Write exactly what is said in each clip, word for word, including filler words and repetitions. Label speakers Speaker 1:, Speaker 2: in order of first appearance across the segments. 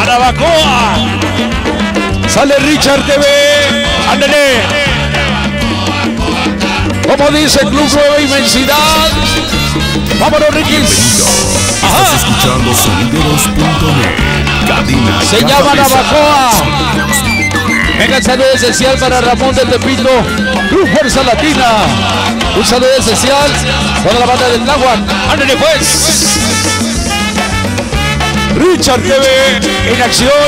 Speaker 1: Anabacoa. Sale Richard T V. Ándale. Como dice Club Nueva Inmensidad. Vámonos, Riquis.
Speaker 2: Estás escuchando sonideros punto net. Cabina.
Speaker 1: Se llama Anabacoa. Venga, el saludo especial para Ramón de Tepito, Club Fuerza Latina. Un saludo especial para la banda del Tláhuac. Ándale pues. Richard T V en acción.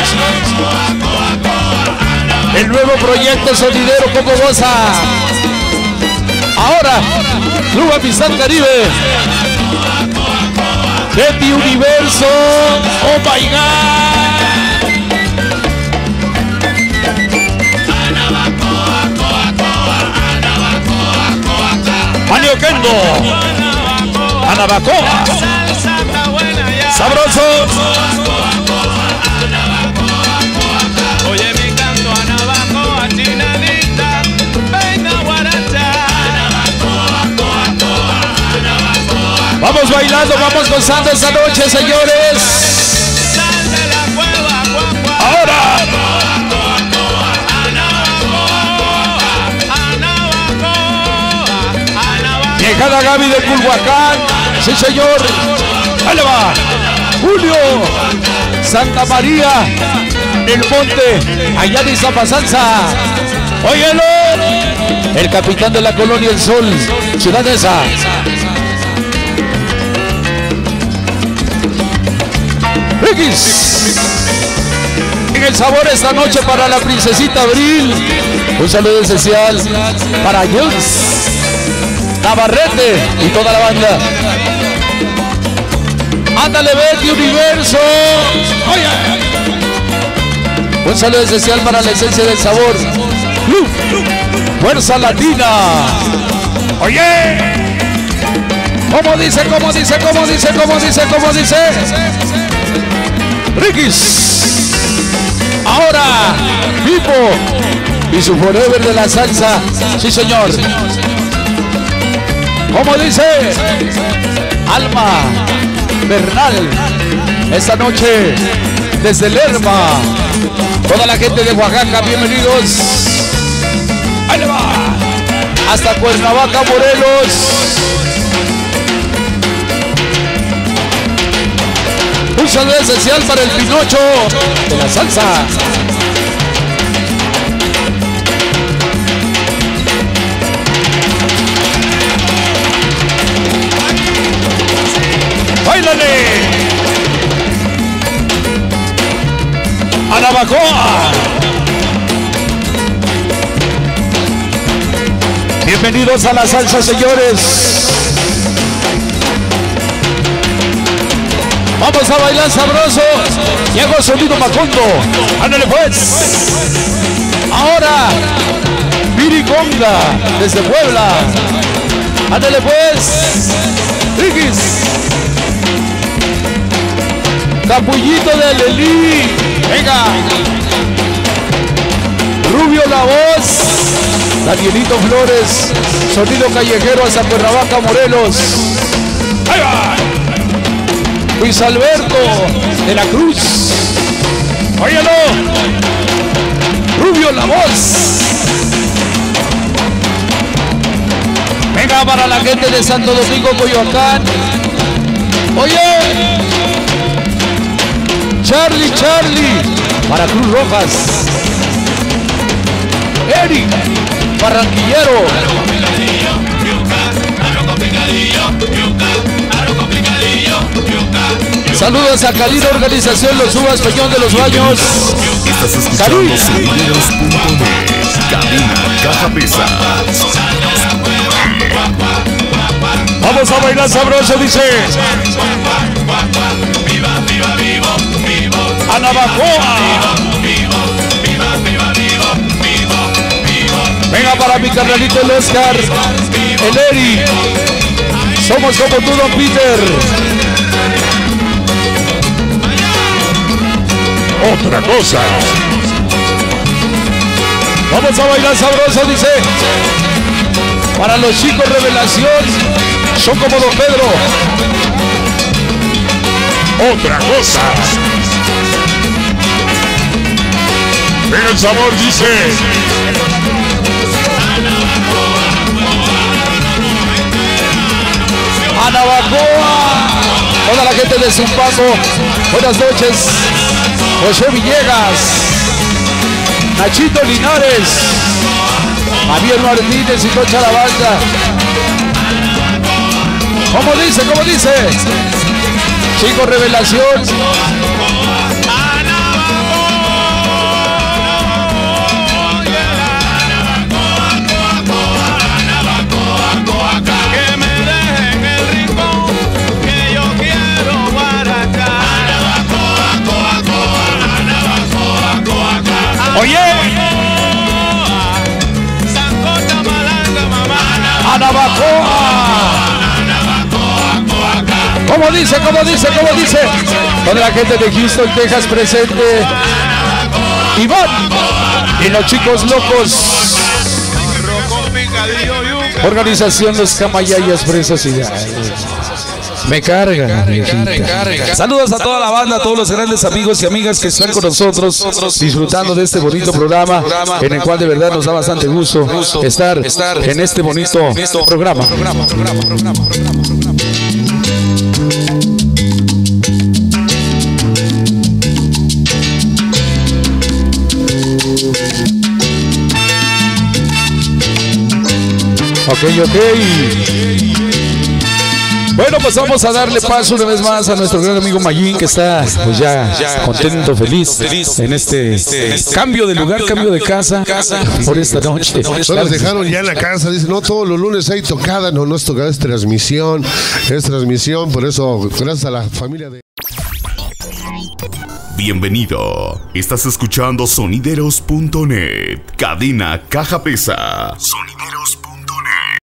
Speaker 1: El nuevo proyecto sonidero como goza. Ahora, Club Amistad Caribe. Betty Universo. Oh my God. Manio Kendo. Anabacoa. Sabroso.
Speaker 3: Oye mi canto Anabacoa, chinadita, venga guaracha.
Speaker 1: Vamos bailando, vamos gozando esta noche, señores.
Speaker 3: Sal de la cueva, guagua.
Speaker 1: Ahora. Llegada Gaby de Culhuacán. Sí, señor. Ahí le va. Julio. Santa María. El Monte. Allá de Zapasalsa. Óyelo. El capitán de la colonia El Sol. Ciudad de esa. Riquis. En el sabor esta noche para la princesita Abril. Un saludo especial para Jules Navarrete y toda la banda. Ándale, Betty Universo. Oye. Un saludo especial para la esencia del sabor. Club Fuerza Latina. Oye. ¿Cómo dice, cómo dice, cómo dice, cómo dice, cómo dice? Riquis. Ahora, Pipo y su forever de la salsa. Sí, señor. ¿Cómo dice? Alma Bernal. Esta noche desde Lerma. Toda la gente de Oaxaca, bienvenidos. Ahí le va. Hasta Cuernavaca, Morelos. Un saludo especial para el Pinocho de la salsa. ¡Báilale! ¡Anabacoa! Bienvenidos a la salsa, señores. Vamos a bailar sabroso. Llegó sonido Macondo. Ándale pues. Ahora, Piriconga desde Puebla. Ándale pues. Riquis. Capullito de Lelí. Venga. Rubio la voz. Danielito Flores. Sonido callejero hasta Cuernavaca, Morelos. Ahí va. Luis Alberto de la Cruz. Óyelo. Rubio la voz. Venga para la gente de Santo Domingo, Coyoacán. Oye. Charlie, Charlie. Para Cruz Rojas. Eric. Barranquillero. Saludos a Calino Organización Los Uvas Peñón de los Baños.
Speaker 2: Estás escuchando sonideros punto net. Cabina Caja Pesa.
Speaker 1: Vamos a bailar sabroso, dice. Anabacoa. Venga para mi carnalito el Oscar, el Eri. Somos como tú, don Peter. Otra cosa. Vamos a bailar sabroso, dice. Para los chicos revelación, son como don Pedro. Otra cosa. Pero el sabor dice. Anabacoa. Toda la gente de Zumpango. Buenas noches. José Villegas. Nachito Linares. Javier Martínez y Tocha la banda. ¿Cómo dice? ¿Cómo dice? Chico Revelación. Oye, Anabacoa. ¿Cómo dice? ¿Cómo dice? ¿Cómo dice? Toda la gente de Houston, Texas presente. Iván y los chicos locos. Organización Los Camayayas Fresas y me carga, me carga. Saludos a toda la banda, a todos los grandes amigos y amigas que están con nosotros disfrutando de este bonito programa en el cual de verdad nos da bastante gusto estar en este bonito programa. Ok, ok. Bueno, pues vamos a darle paso una vez más a nuestro gran amigo Mayín, que está pues ya contento, feliz en este cambio de lugar, cambio de casa por esta noche.
Speaker 4: No nos dejaron ya en la casa, dicen, no, todos los lunes hay tocada, no, no es tocada, es transmisión, es transmisión, por eso, gracias a la familia de...
Speaker 2: Bienvenido. Estás escuchando sonideros punto net. Cadena Caja Pesa. Sonideros